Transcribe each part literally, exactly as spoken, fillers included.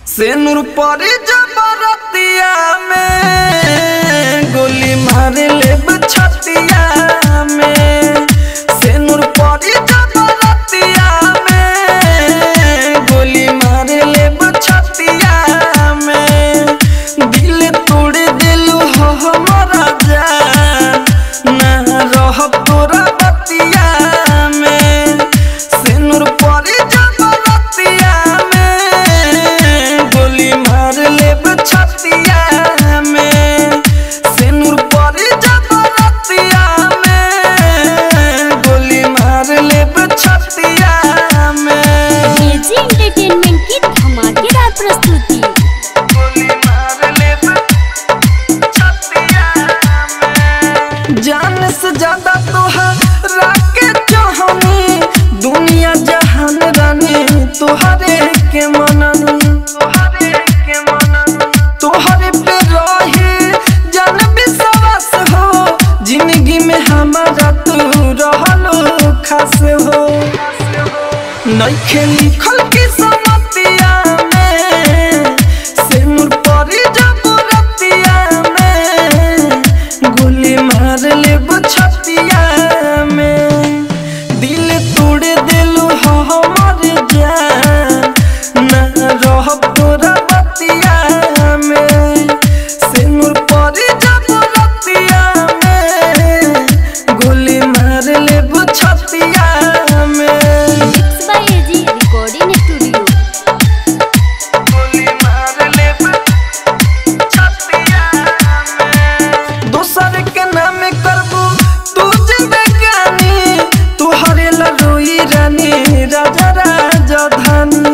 सेनुर परी जबरतिया में गोली मार ले छतिया में। सेनुर परी जबरतिया में गोली मार ले छतिया में। दिल तोड़ दिलू हो हमारा जान ना रह तोरा बतिया में। सेनुर परी जबरतिया मार ले छतिया में। सेनुर परी जबरतिया में गोली मार ले छतिया में। एजी एंटरटेनमेंट की धमाकेदार प्रस्तुति। गोली मार ले छतिया में। जान से ज्यादा तोहरा के चाहनी दुनिया जहान रानी तोहरे के मननी। तोहरे पे रहे जान विश्वास हो जिंदगी में हमारा तू रहलो खास हो। नइखे लिखल की समतिया में सेनुर परी जबरतिया में गोली मार ले छतिया में। दिल तोड़ दिलू हो हमर जान ना रह तोरा बतिया में। सेनुर परी जबरतिया में गोली मार ले छतिया में। Mix by AG recording studio. गोली मार ले छतिया में। दोसर के नाम करबू तू जिंदगानी तोहरे लरोई रानी राजा राजधानी।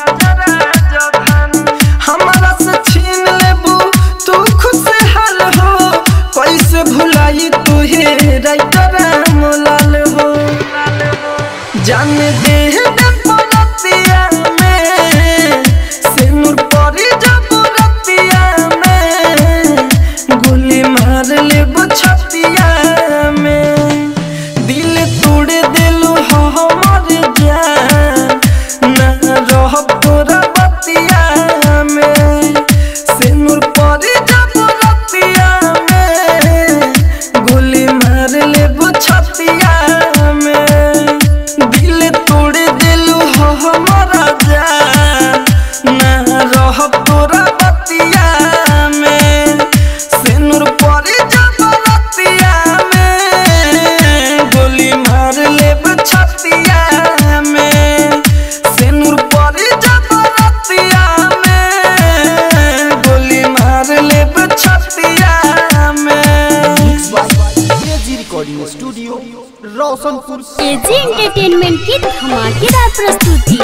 हमारा से छीन लेबू तू खुशहाल हो कैसे भुलाई तुहे राइटर मोलाल हो। जान दे पलतिया में सेनुर परी जबरतिया में गोली मार ले छतिया में। दिल तोड़ दिलू हो हमर जान ना रह तोरा बतिया में। सेनुर परी जबरतिया में गोली मार ले छतिया में। दिल तोड़ दिलू हो हमारा जान ना रह तोरा बतिया में। सेनुर परी जबरतिया में गोली मार ले छतिया में। सेनुर परी जबरतिया में गोली मार ले छतिया में। AG recording studio Roshanpur. AG entertainment की धमाकेदार प्रस्तुति।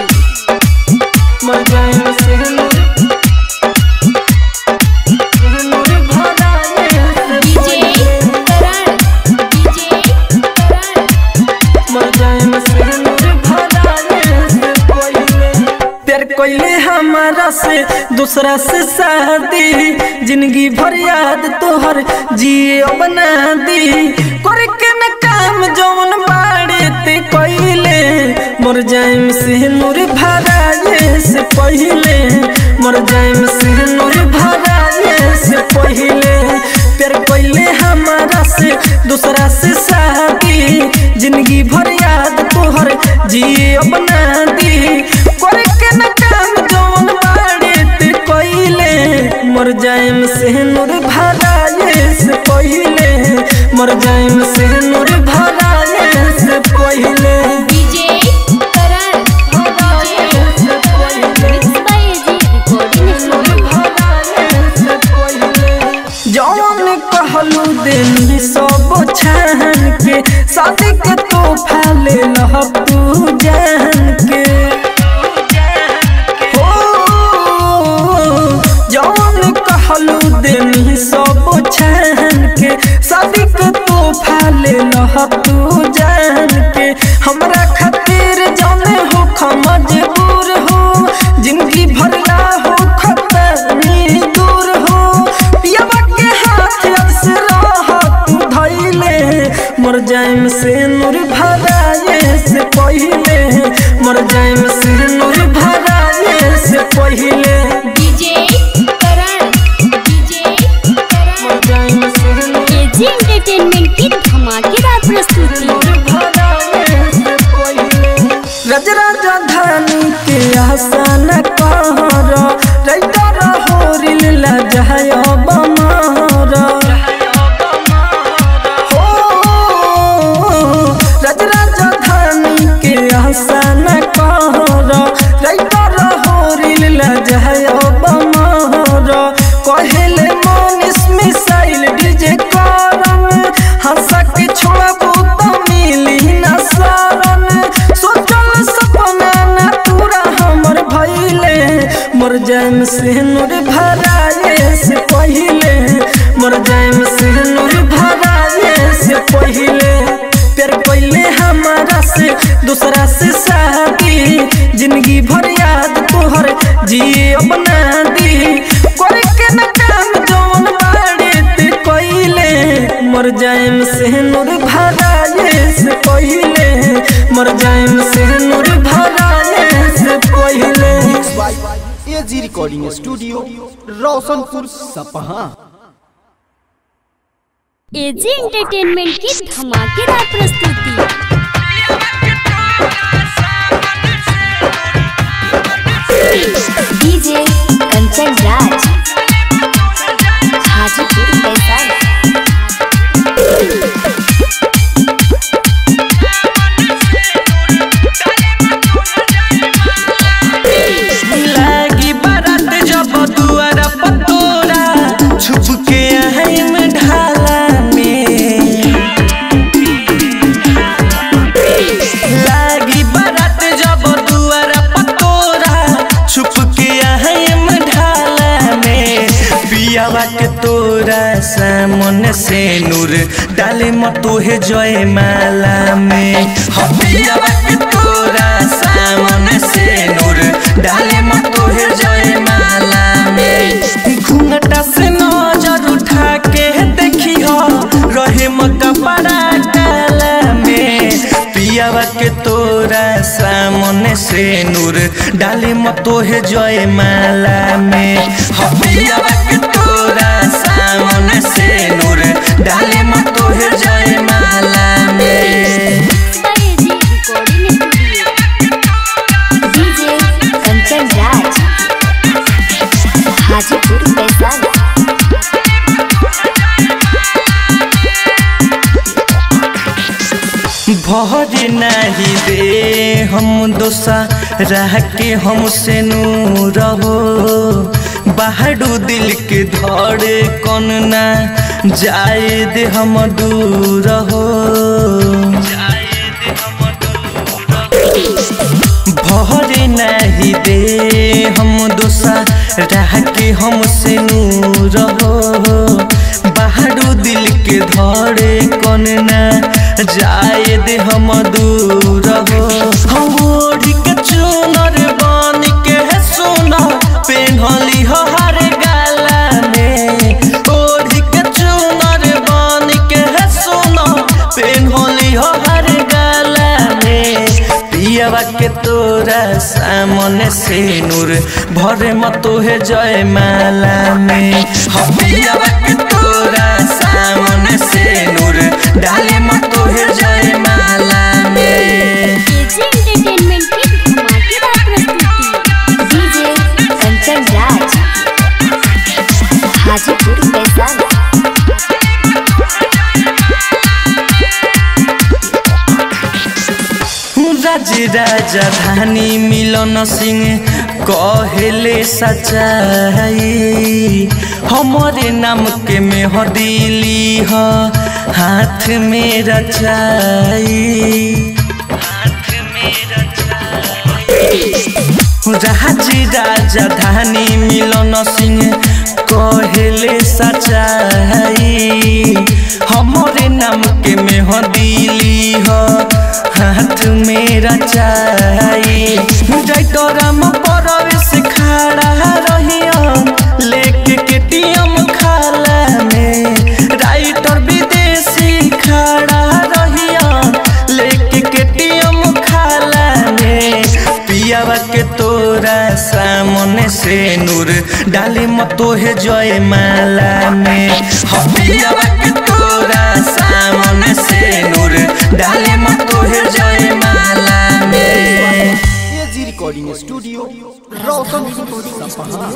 मजाए सेनुर सेनुर भराए डीजे करण डीजे करण मजाए सेनुर भराए से पहिले प्यार कोइले हमारा से दूसरा से शादी जिंदगी भर याद तोहर जिए बना दी। करके न काम जौन बाड़े ते कोइले मर जाएम सेनुर भराए से पहिले। मर जाएम सेनुर भराए से पहिले। प्यार कोइले हमारा से दूसरा से शादी जिंदगी भर याद तोहर जिए बना दी। करके न काम जौन बाड़े ते कोइले मर जाएम सेनुर भराए से पहिले। मर जाएम सेनुर भराए से पहिले। DJ Karan DJ mix by AG recording studio. जौन कहलू दिन सब छान के शादी के तोहफा ले लह तू जान के। जौन कहलू दिन सब छान के शादी के तोहफा आसान कहर राइटर हो रिल लजाय बमहर हो राज राजधानी के आसान कहर राइटर हो रिल लजाय बमहर कहले मनीष मिसाइल डीजे करम हंसा के छोड़बू तो मिली न शरण सोचल सपना न पूरा हमर भइले मर जाम से नूर भराए से पहिले मर जाम से नूर भराए से पहिले प्यार पहिले हमारा से दूसरा से शादी जिंदगी भर याद तोहर जिए अपना दी करे के न काम जौन बाड़े ते पहिले मर जाम से नूर भराए से पहिले मर जाम से नूर भराए से पहिले। एजी रिकॉर्डिंग स्टूडियो रोशनपुर सपहा। एजी एंटरटेनमेंट की धमाकेदार प्रस्तुति। डीजे कंचन राज हाजीपुर वैशाली। लागी बारात जब दुआरा पतोरा छुप के आई में ढाला में लागी बारात जब दुआरा पतोरा छुप के आई में ढाला में पियावा के तोरा सामने से नूर डाले मतो है जय माला में पियावा के तोरा सामने से नूर डाले मतो है जय माला में घूंघटा से नजर उठा के देखी हो रहे मकबरा काला में पियावा के तोरा सामने से नूर डाले मतो है जय माला में पियावा के तोरा सामने से नूर डाले मतो है जय माला में। डीजे कंचन राज हाजीपुर वैशाली। भर नहीं दे हम दोसा रह के हमसे नूर हो बाहडू दिल के धड़े कौन ना जाए दे हम दूर हो भर नहीं दे हम दोसा रह के हमसे नूर हो बाहडू दिल के धड़े कौन ना जाए दे हम दूर हो हम ओढ़ी के चुनर बन के सोना पेन्हली हो हर गाला में ओढ़ी के चुनर बन के सोना पेन्हली हो हर गाला में पियावा के तोरा सामने से नूर भरे मतो है जय माला में पियावा के तोरा सामने से नूर डाले मतो है जय माला में। एजी एंटरटेनमेंट की धमाकेदार प्रस्तुति। डीजे कंचन राज हाजीपुर वैशाली। राज राजधानी मिलन सिंह कहले सच्चाई हमारे नाम के मेहदीली हो हाथ में रचाई राज राजधानी मिलन सिंह कहले सच्चाई हमारे नाम के मेहदीली हो हाथ में रचाई जैतोराम परवेश खड़ा रहियो लेके केटीएम खाला में राइटर विदेशी खड़ा रहियो लेके केटीएम खाला में पियावा के तोरा सामने से नूर डाले मतो है जय माला में पियावा के तोरा सामने से नूर डाले मतो है जय माला में। रिकॉर्डिंग स्टूडियो रोशनपुर सपहा।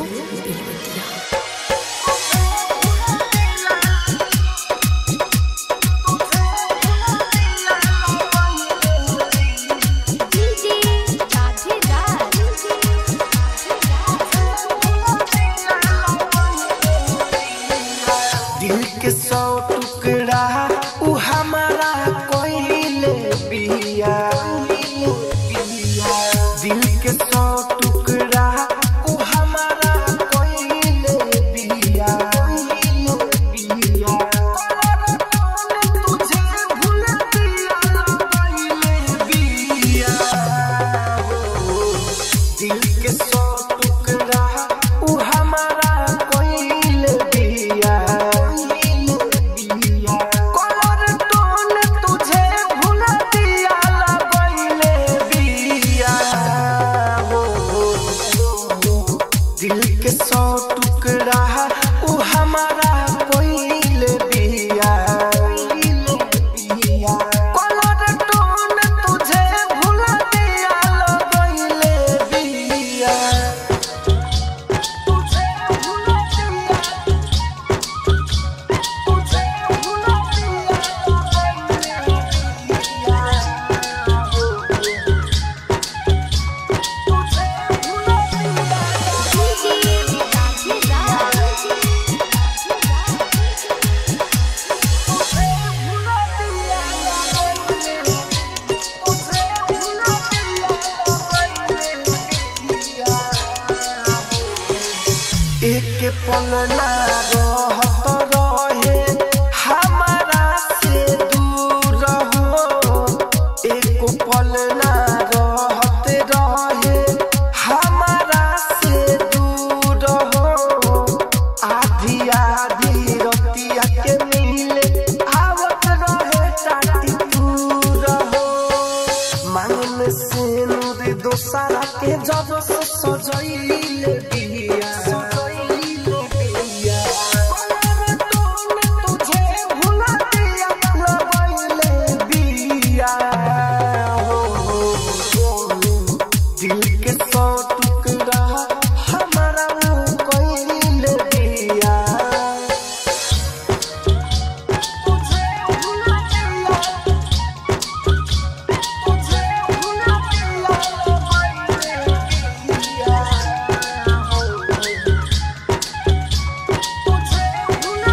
दिल के सौ टुकड़ा उ हमारा कोइले बिया, दिल के सौ टुकड़ा उ हमारा कोइले बिया, तुझे भूल दिया कोइले बिया, दिल के सौ टुकड़ा उ हमारा कोइले बिया, दिल के सौ टुकड़ा उ हमारा कोइले बिया, कलर टोन तुझे भूल दिया कोइले बिया, तुझे भूल दिया, तुझे भूल एक पल ना रहत रहे हमारा से दूर हो, एक पल ना रहत रहे हमारा से दूर हो, आधी आधी रतिया के मिले आवत रहे टाटी दूर हो, मांगन से नूर दोसरा के जब से सजैले बिया, दिल के सौ टुकड़ा हमारा कोइले बिया, तुझे भूल दिया, तुझे भूल दिया कोइले बिया, तुझे भूल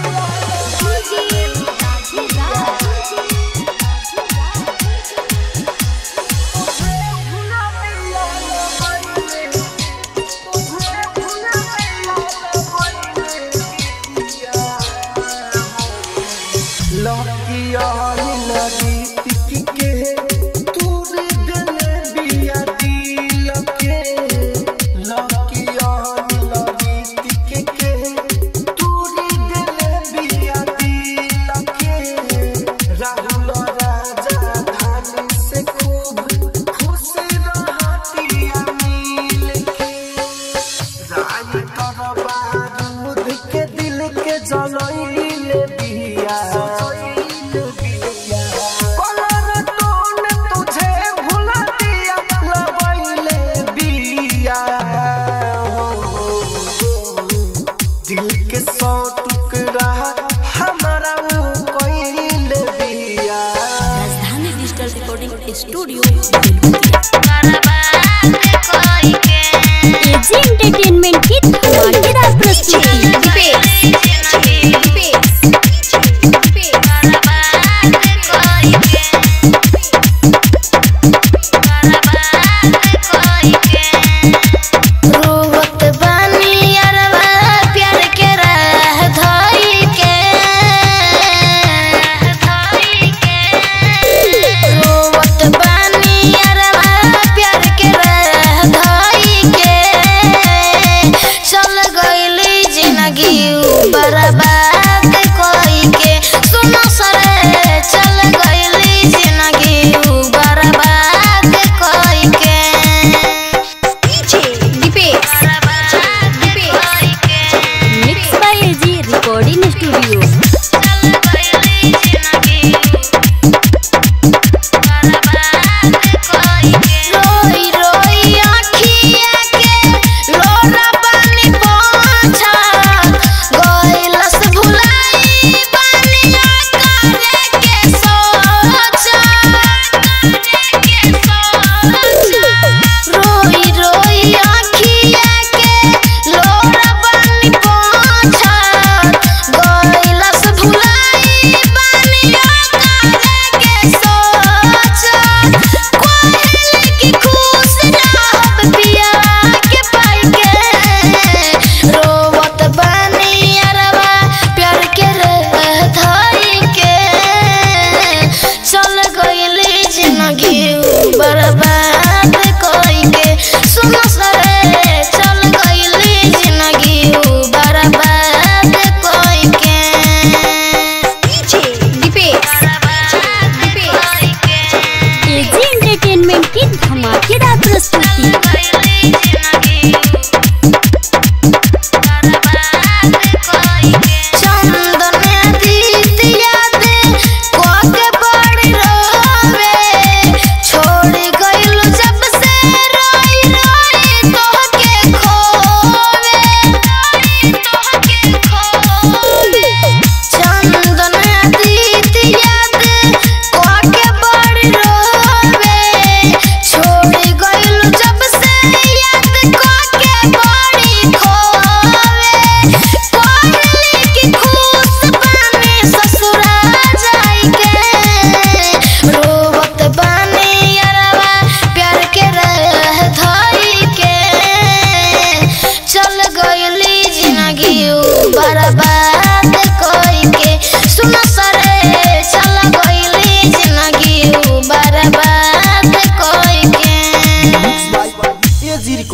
लकिया लगी के तूर दिले बिया दिल के, लकिया लगी के तूर दिले बिया दिल के, राहुल राजा धानी से खूब खुश रहतिया मिल के, राय कर बारूद के दिल के जलैले बिया,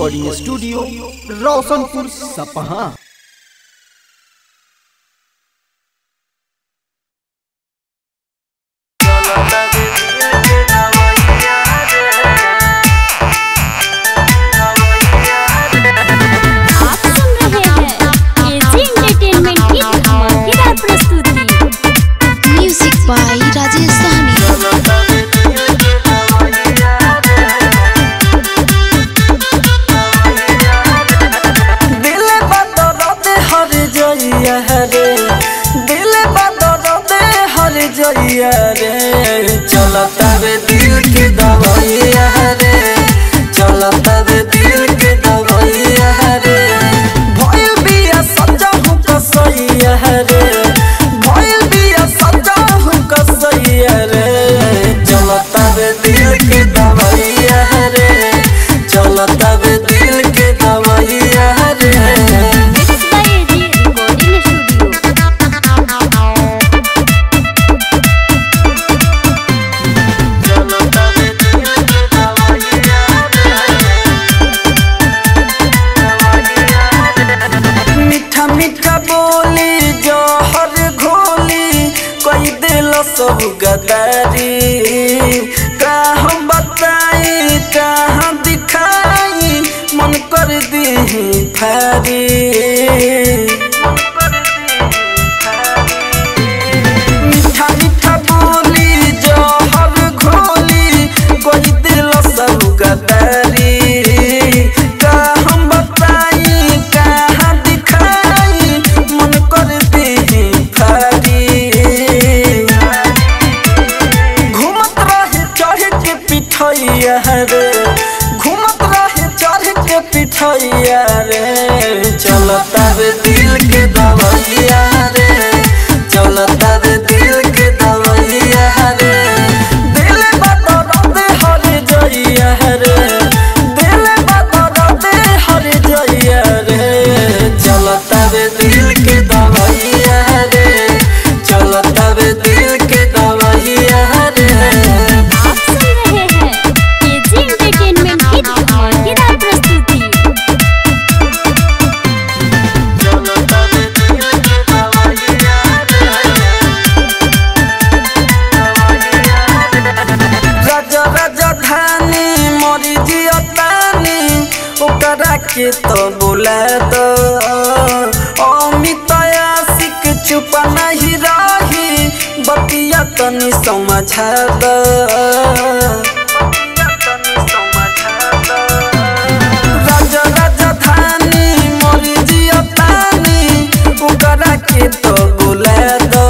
रिकॉर्डिंग स्टूडियो रोशनपुर सपहा। आप सुन रहे हैं एजी एंटरटेनमेंट की धमाकेदार प्रस्तुति। Music by Rajesh Sahni. दिल बदल दे हर जइया रे, दिल बदल दे हर जइया रे, चलता रे दिल के दवाइया रे, चलता रे दिल के दवाइया रे, भइल बिया सजा हूँ कसैया रे, भइल बिया सजा हूँ कसैया रे, चलता रे दिल के दवाइया रे, चलता रे दिल के दवाइया रे। Mix by AG recording studio. मीठा मीठा बोली जहर घोली कोई दिल सब गदारी, का हम बताई कहाँ दिखाई मन कर दी फारी। मीठा मीठा बोली जहर घोली कोई दिल सब गदारी, का हम बताई कहाँ दिखाई मन कर दी फारी। घूमत रहे चढ़ के पिठैया रे, घूमत रहे चढ़ के पिठैया रे, चलता रे दिल के दवाइया रे, चलता रे दिल के दवाइया रे, दिल बदल दे हर जइया रे, दिल बदल दे हर जइया रे, चलता रे दिल के दवाइया रे, चलता रे दिल के दवाइया रे। आप सुन रहे हैं एजी एंटरटेनमेंट की धमाकेदार प्रस्तुति। राजा राजधानी मोरी जियतानी ओकरा के तो बोला दो, अमित आशिक चुप नहीं रही बतिया तनी समझा दो। राजा राजधानी मोरी जियतानी ओकरा के तो बोला दो,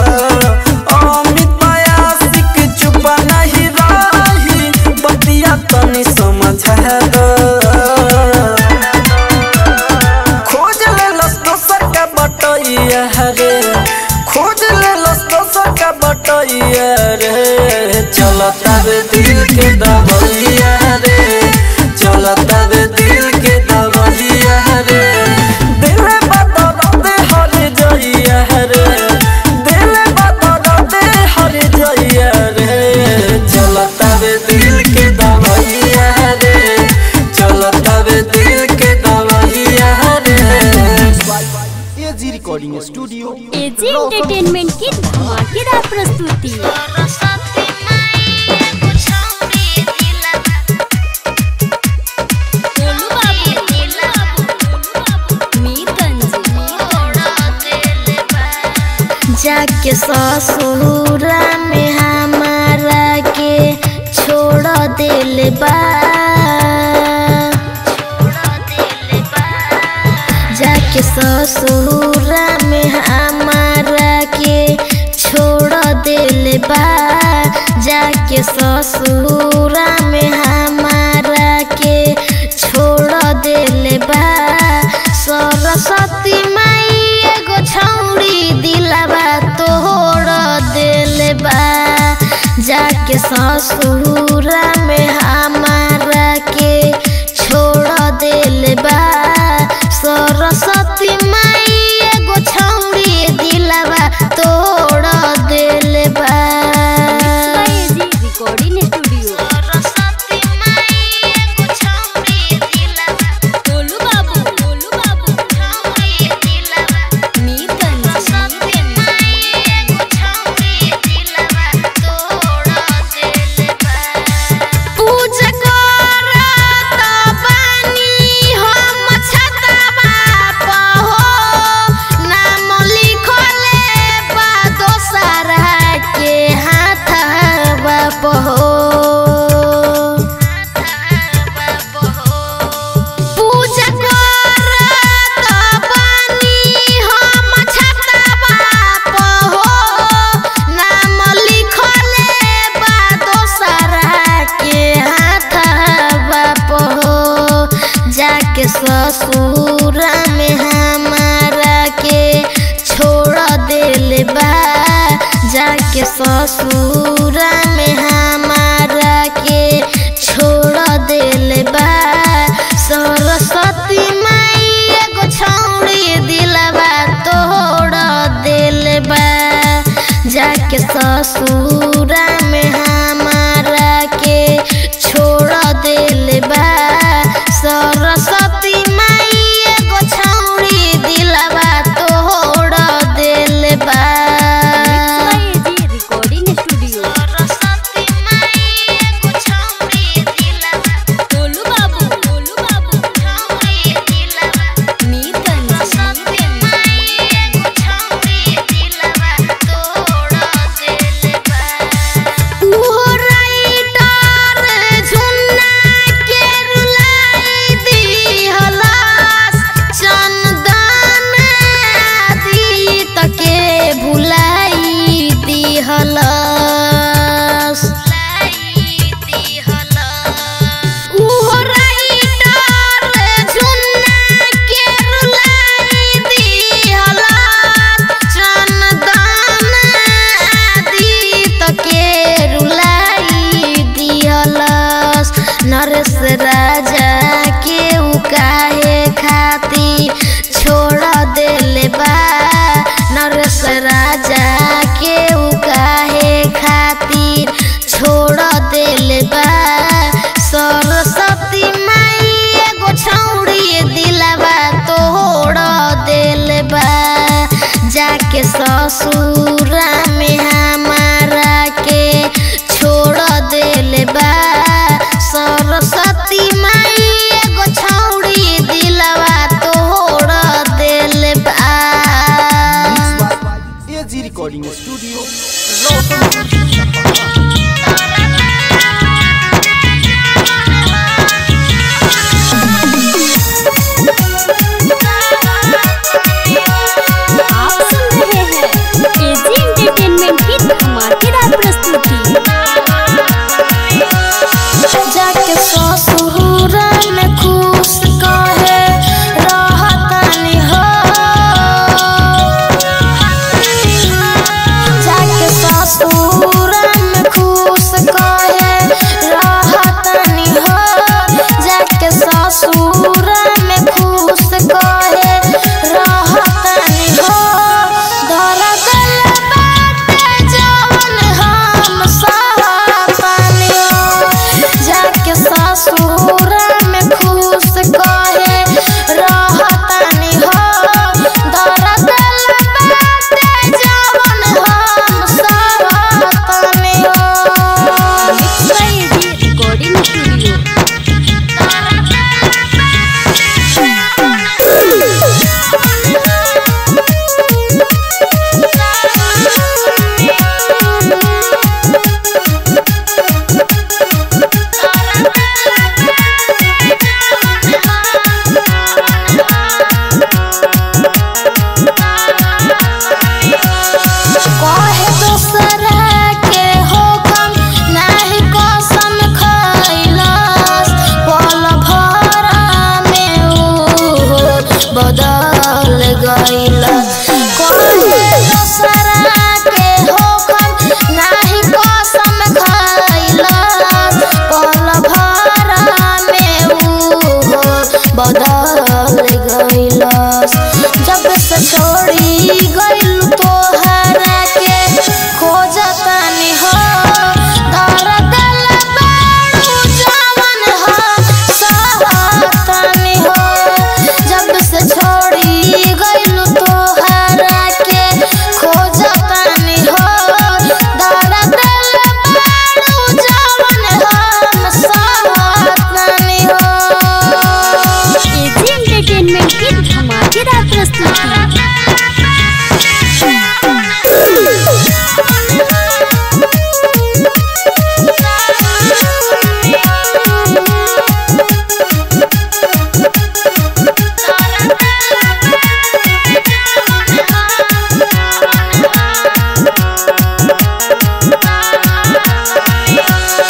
अमित आशिक चुप नहीं रही बतिया तनी समझा दो। खोज ले लस दोसर का बटैया रे, खोज ले लस दोसर का बटैया रे, चलता रे दिल के दवाइया रे, चलता रे दिल के दवाइया रे, दिल बदल दे हर जइया रे, दिल बदल दे हर जइया रे, चलता रे दिल के दवाइया रे, चलता रे दिल के दवाइया रे। AG recording studio AG entertainment की धमाकेदार प्रस्तुति। गोलू बाबू, मीरगंज। जाके ससुरा में हमारा के छोड़ दिल बा, जाके ससुरा में हमारा के छोड़ दिल बा, जाके ससुरा में हमारा के छोड़ दिल बा, सरस्वती माई एगो छौड़ी दिलवा तोड़ दिल बा, जाके ससुरा में हमारा के छोड़ दिल बा, सरस्वती माई एगो छौड़ी दिलवा तोड़ दिल बा। Recording studio. सरस्वती माई एगो छौड़ी दिलवा ससुरा में हमारा के छोड़ देले बा जाके ससुरा में हमारा के छोड़ देले बा सरस्वती माई एगो छौड़ी दिलवा तोड़ देले बा जाके ससुरा में हमारा के छोड़ देले बा सरस्वती माई एगो छौड़ी दिलवा तोड़ देले बा रिकॉर्डिंग स्टूडियो सरस्वती माई एगो छौड़ी दिलवा गोलू बाबू गोलू बाबू छौड़ी दिलवा मीरगंज सरस्वती माई एगो छौड़ी दिलवा तोड़ देले बा उहो राइटर झुन्ना के रुलाई दिहलास चंदन आदि तके भुलाई दिहलास उहो राइटर झुन्ना के रुलाई दिहलास चंदन आदि तके रुलाई दिहलास नरेश राजा के उ काहे खातिर छोड़ देले बा नरेश राजा के उ काहे खातिर छोड़ देले बा सरस्वती माई एगो छौड़ी दिलवा तोड़ देले बा जाके ससुरा में हमारा के छोड़ देले बा सरस्वती माई एगो छौड़ी दिलवा तोड़ देले बा एजी रिकॉर्डिंग स्टूडियो रोशनपुर आप सुन रहे हैं एजी एंटरटेनमेंट की धमाकेदार प्रस्तुति जाके ससुरा में खुश कहे रहतनी हो जाके ससुरा में खुश कहे रहतनी हो जाके ससुरा में खुश कहे रहतनी हो दर्द बाटे जवन हम सहतनी हो जाके ससुरा में खुश कहे रहतनी हो दर्द बाटे जवन हम सहतनी हो एजी रिकॉर्डिंग स्टूडियो कहे दूसरा के होकम नाही कसम खैलस पल भरा में ऊ बदल गइलस कहे दूसरा के होकम नाही कसम खैलस पल भरा में ऊ बदल गइलस जब से छोड़ी गइल तोहरा के खोजतनी हो दर्द बाड़ू जवन हो सहतनी हो जब से छोड़ी गइल तोहरा के खोजतनी हो दर्द बाड़ू जवन हो सहतनी हो एजी एंटरटेनमेंट की धमाकेदार प्रस्तुति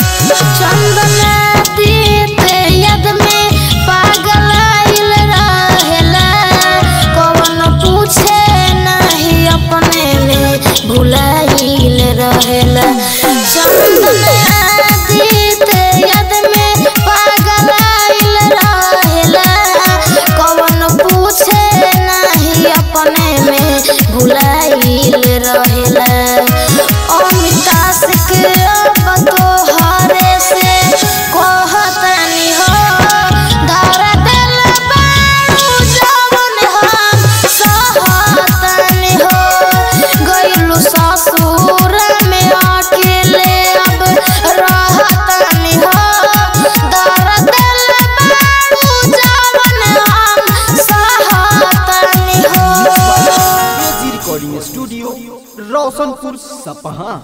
चंदन दीप यद में पागल आइल रोशनपुर सपहा।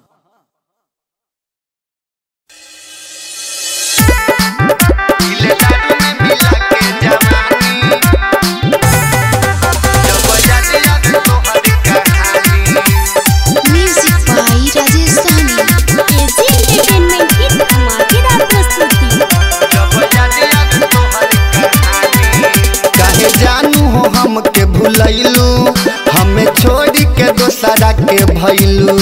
Music by Rajesh Sahni. AG entertainment की धमाकेदार प्रस्तुति। काहे जानू हो हमके भुलैलू, हमें छोड़ के दोसरा के भैलू।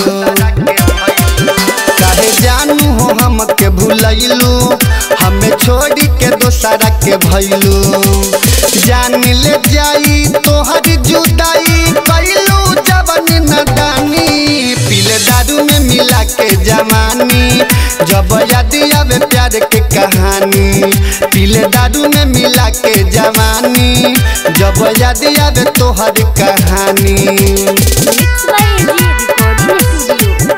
काहे जानू हो हमके भुलैलू, हमें छोड़ के दोसरा के भैलू। जान ले जाई तोहर जुदाई, कैलू जवन नदानी। पीले दारू में मिला के जवानी, जब याद आवे प्यार के कहानी। पीले दारू में मिला के जवानी, जब याद आवे तोहर कहानी। Mix by AG recording studio.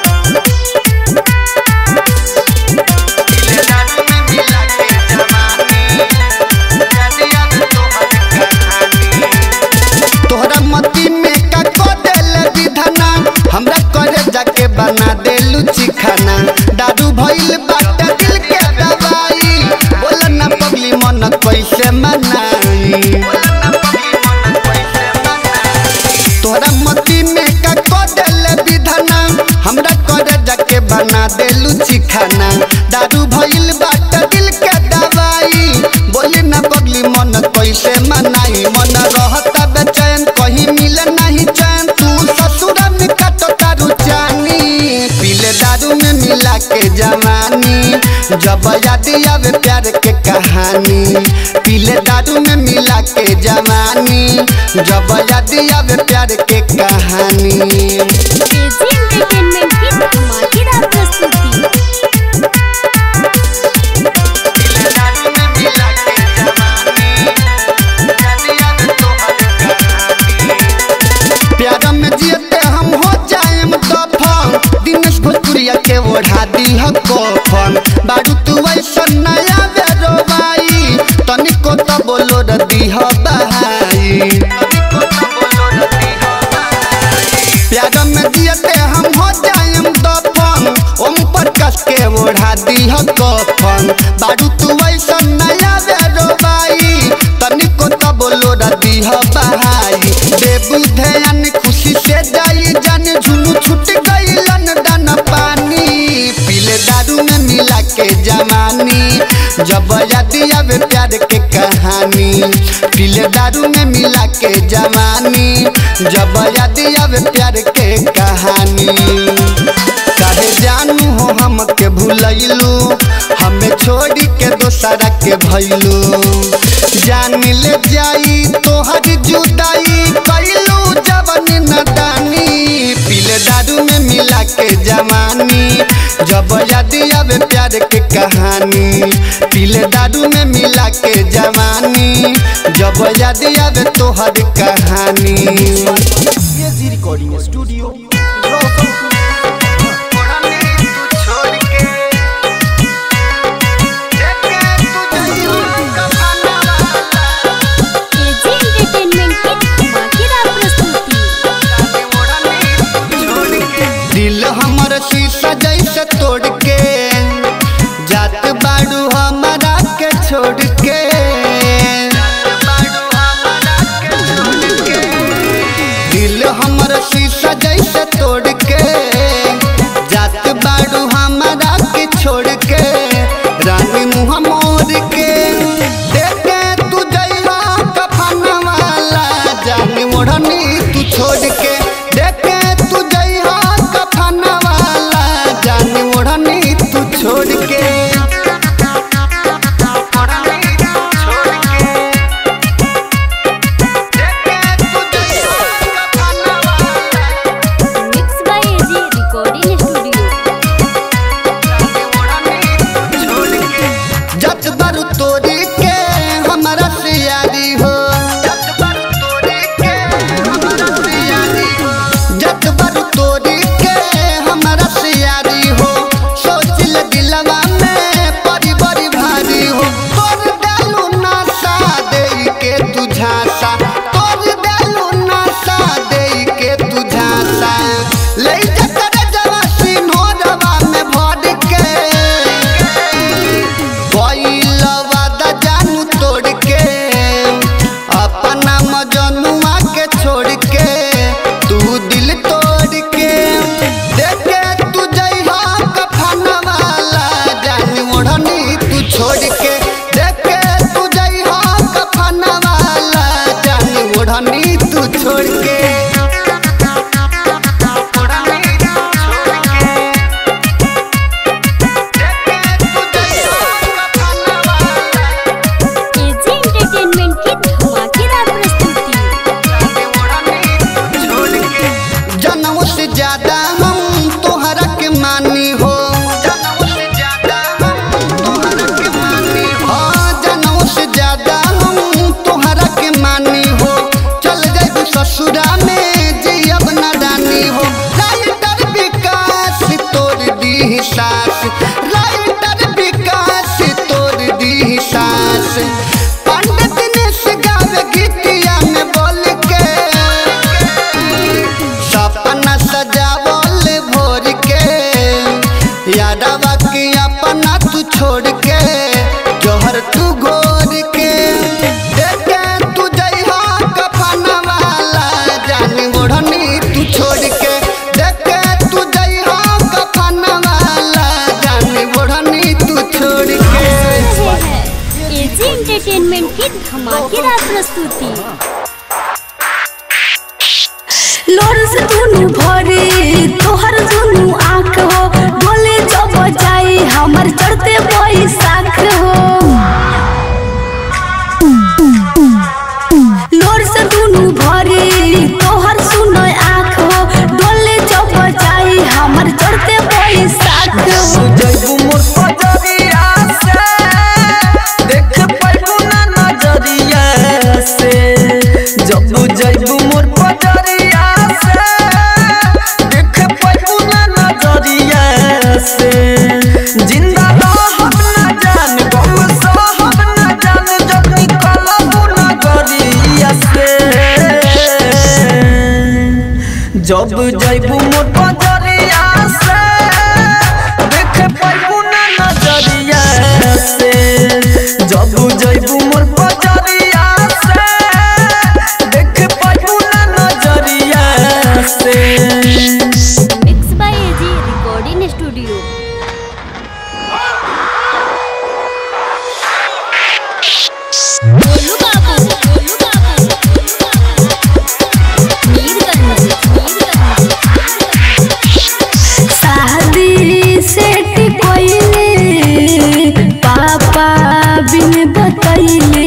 तोहरा मती में का को देल विधाना, हमरा करे जाके बना देलू चिखाना। दारू भइल बाटे दिल के दवाई, बोल ना पगली मन कैसे मनाई। तोहरा मती में का को देल विधाना, हमरा करे जाके बना देलू चिखाना। दारू भइल बाटे दिल के दवाई, बोली ना पगली मन कैसे मनाई। मन रहता बेचैन, कहीं मिले नहीं चैन, तू ससुरा में काटो तारू जानी। पीले दारू में मिला के जवानी, जब याद आवे प्यार के कहानी। पीले दारू में मिला के जवानी, जब याद आवे प्यार के कहानी। एजी एंटरटेनमेंट की धमाकेदार प्रस्तुति। प्यार में जियते हम हो जाएम दफन, दिनेश भोजपुरिया के ओढ़ा दी ह कफन। बारू तू ऐसा नया बेरोबाई, तनिको तो बोलो रदी ह बहाई। प्यार में जियते हम हो जाएम दफन, ओम प्रकाश के ओढ़ा दी ह कफन। बारू तू ऐसा नया बेरोबाई, तनिको तो बोलो रदी ह बहाई। देबू ध्यान खुशी से जाई जान, झुनू छूट गई दान पानी। पीले दारू में मिला के जवानी, जब याद आवे प्यार के कहानी। पीले दारू में मिला के जवानी, जब याद आवे प्यार के कहानी। काहे जानू हो हमके भुलैलू, हमें छोड़ के दोसरा के भैलू। जान ले जाई तोहर जुदाई, कैलू जवन नदानी। पीले दारू में मिला के जवानी, जब याद आवे प्यार के कहानी। पीले दारू में मिला के जवानी, जब याद आवे तोहर कहानी। AG recording studio Roshanpur. AG entertainment की धमाकेदार प्रस्तुति। दिल हमर शीशा जैसे तोड़ के, जात बाड़ू हमारा के छोड़ के। दिल हमर शीशा जैसे धमाकेदार प्रस्तुति। लोर से दुनु भरे तोहर दुनु आँख हो, बोले जो बजाई हमर चढ़ते बैसाख हो। लोर से दुनु भरे तोहर सुनो आँख हो, डोले जो बजाई हमर चढ़ते बैसाख हो। जैबू मोर पजरिया से देख पाइबू ना नजरिया से, जब जैबू मोर पजरिया से देख पाइबू ना नजरिया से। जिंदा रहब ना जान गम सहब ना जान, जब निकलबू नगरिया से। जब जैबू मोर पजरिया से देख पाइबू ना नजरिया से, जब जैबू मोर पजरिया से देख पाइबू ना नजरिया से। Mix by AG recording studio. Golu बाबू, गोलू बाबू, मीरगंज, मीरगंज। शादी सेट कोइले पापा बिन बतैले,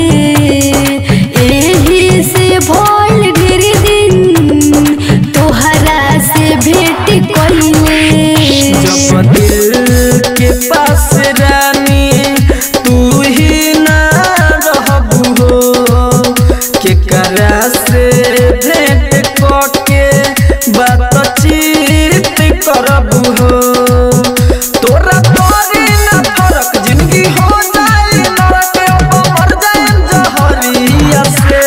एही से भइल ढेर दिन तोहरा से भेट कोइले। जब दिल के पास रानी तू ही ना रहबू हो, केकरा से भेंट करके बातचीत करबू हो। तोरा तोरी ना फरक जिंदगी हो जाए लड़के, अब मर जाए जहरिया से।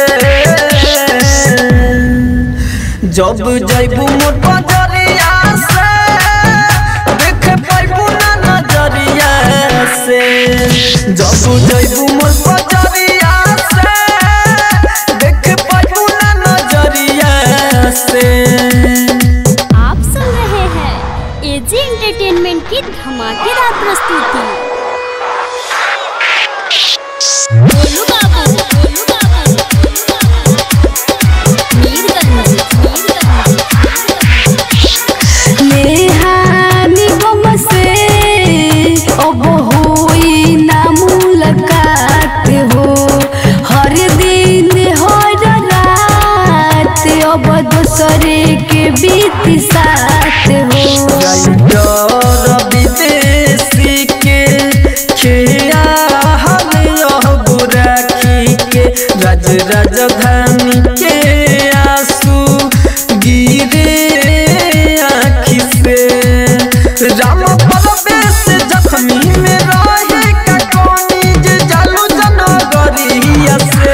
जब जैबू मोर पजरिया से देख पाइबू ना नजरिया से, जब जैबू मोर पजरिया से देख पाइबू ना नजरिया से। आप सुन रहे हैं एजी एंटरटेनमेंट की धमाकेदार प्रस्तुति। गोलू बाबू, गोलू बाबू, मीरगंज, मीरगंज। नेहानी गम से अब होई ना मुलाकात हो, हर दिन हर रात अब दूसरे के बीत साथ हो। डर विदेशी के खिया हम यह बुराखी के, राज राजधानी के आंसू गिरे आँखी से। राम परवेश जख्मी में रहे का कोनी जे जालू जनगरिया से।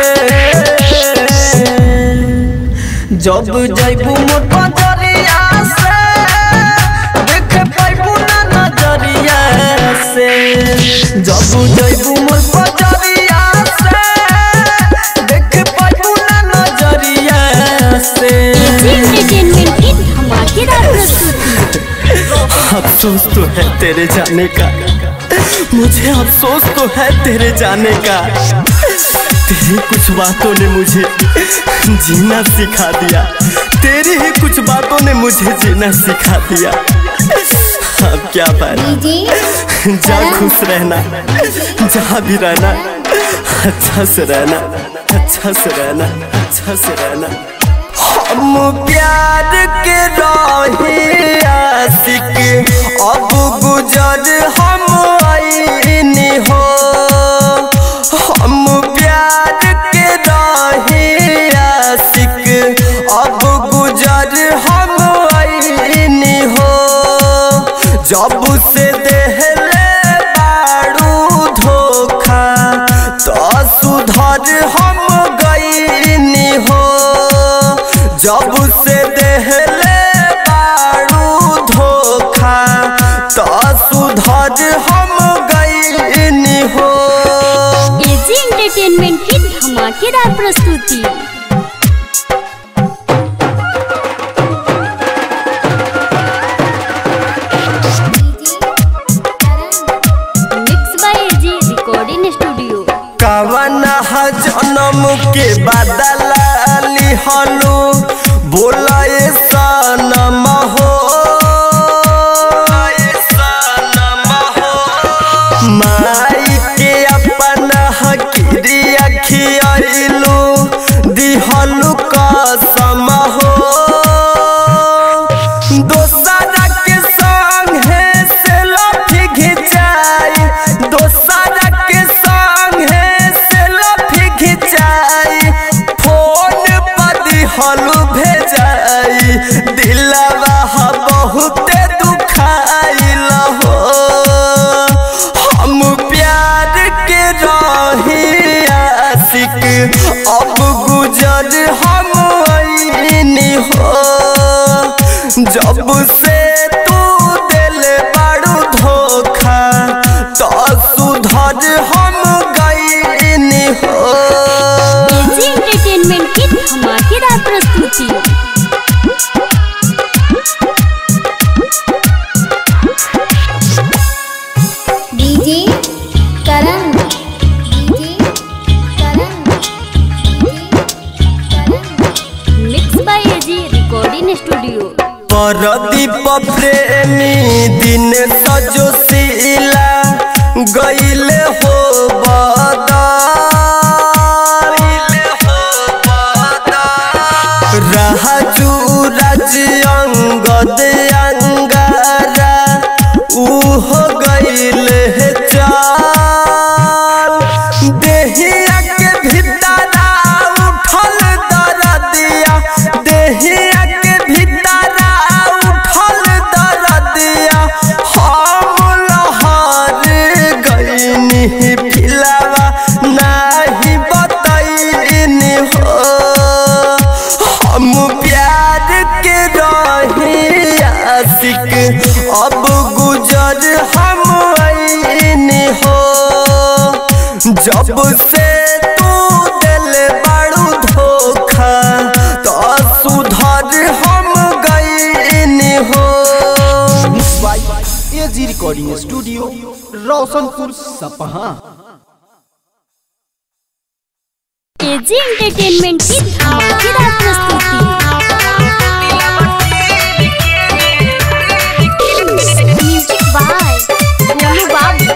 जब जैबू मोर पजरिया से देख पाइबू ना नजरिया से, जब जैबू मोर पजरिया से देख पाइबू ना नजरिया से। एजी एंटरटेनमेंट की धमाकेदार प्रस्तुति। अफसोस तो है तेरे जाने का, मुझे अफसोस तो है तेरे जाने का। तेरी कुछ बातों ने मुझे जीना सिखा दिया, तेरी ही कुछ बातों ने मुझे जीना सिखा दिया। अब क्या फायदा, जा खुश रहना, जहाँ भी रहना अच्छा से रहना, अच्छा से रहना, अच्छा से रहना। हम प्यार के रहे आशिक, अब गुजर हम आईनी हो। हम प्यार के रहे आशिक, अब गुजर हम आईनी हो। जब से देहले बारू धोखा तो सुधर हम गईनी हो। जब से देहले बारू धोखा तो सुधर हम गईनी हो। एजी एंटरटेनमेंट की धमाकेदार प्रस्तुति। कवन जन्म के बदला लिहलू बोला ए सनम हो माई के अपन हकीरिया खियालू दिहलू कसम हो दोसरा के संग है से लफी घिंचाई दोसरा के संग है से लफी घिंचाई फोन पर दिहलू भेजाई दिलवा बहुत दुखाइल हो हम प्यार के रही आशिक अब गुजर हम आईनी हो जब से तू दिल बड़ू धोखा तो सुधर हम गईनी हो। एजी एंटरटेनमेंट की धमाकेदार प्रस्तुति। DJ Karan DJ Karan mix by AG recording studio. Pardeep Premi दिन सजो सीला गईले हो राजू राज अंगद अंगारा उहो गईले चाल देहिया के भीतरा उठल दरदिया देहिया के भीतरा उठल दरदिया हम लहर गईनी फिलवा नहीं बतईनी हो हम प्यार के रही आशिक अब गुजर हम आईनी हो जब से तू दिल बड़ू धोखा तो सुधर हम गईनी हो। एजी रिकॉर्डिंग स्टूडियो रोशनपुर सपहा। एजी एंटरटेनमेंट की धमाकेदार प्रस्तुति। म्यूजिक बाय मोनू बाबू।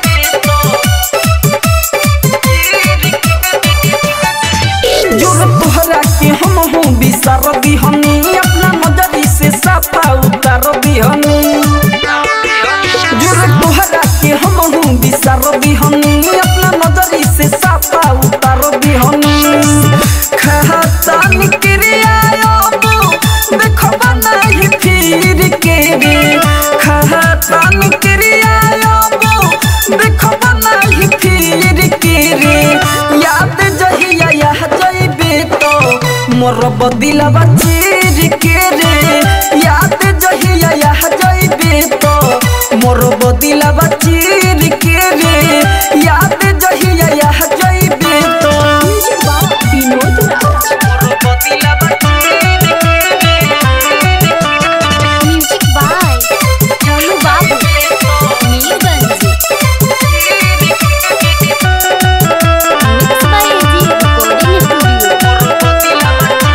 जोर तोहरा के हम हूँ बिसार दिहनी अपना नजरी से साफा उतार दिहनी जोर तोहरा के हम हूँ बिसार दिहनी अपना नजरी से साफा उतार दिहनी खाता निकरिया देखो बनाई फिर के रे खाता निकरिया देखो बनाई फिर के रे याद जहिया यह जइबे तो मोर बदिलवा चीर के रे याद जहिया यह जइबे तो मोर बदिलवा चीर के रे याद जहिया यह जइबे तो विनोद राज मोर बदिलवा चीर के रे music by Monu Babu Mirganj. Mix by AG recording studio.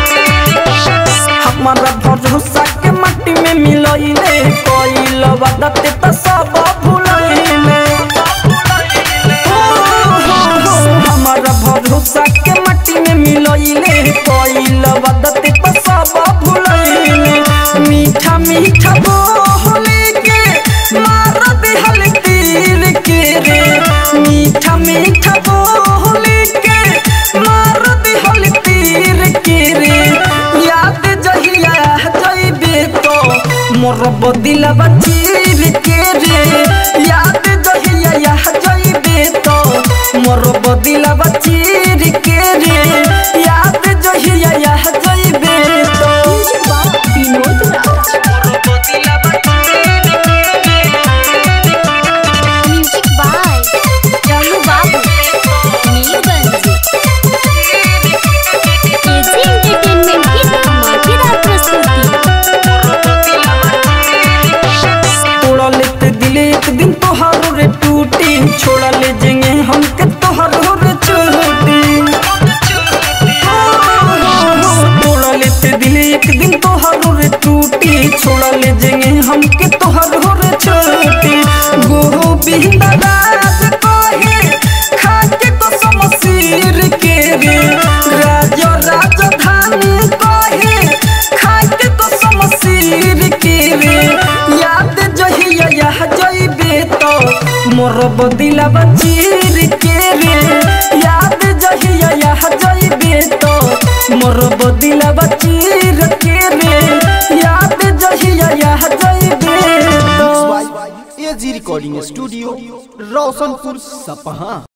हमारा भरोसा के माटी में मिलइले कोइल वदते त सब भुलइले हमारा भरोसा के माटी में मिलइले कोइल वदते त सब भुलइले मीठा मीठा बोले के मार देहल तीर के रे मीठा मीठा बोले के मार देहल तीर के रे याद जहिया जइबे तो मोर बदिलवा चीर के रे याद जहिया यह जइबे तो मोर बदिलवा चीर के रे याद जहिया यह जइबे तो विनोद राज मोर बदिलवा चीर के रे music by Monu Babu Mirganj. AG entertainment की धमाकेदार प्रस्तुति। तोड़ा लेते दिल एक दिन तोहारो रे टूटी छोड़ा ले जेंगे हम के तोहारो रे छोटी टूटे दिल एक दिन तोहर रे टूटी छोड़ा ले जेंगे हमके तोहर रे छोटी गोविंद राज कहे खाके तो समसीर के रे राज राजधानी कहे खाके तो समसीर के रे याद जहिया यह जइबे तो मोर बदिला बचीर के रे याद जहिया यह जइबे तो मोर बदिला बचीर के रे याद जहिया यह जइबे तो एजी रिकॉर्डिंग स्टूडियो रोशनपुर सपहा।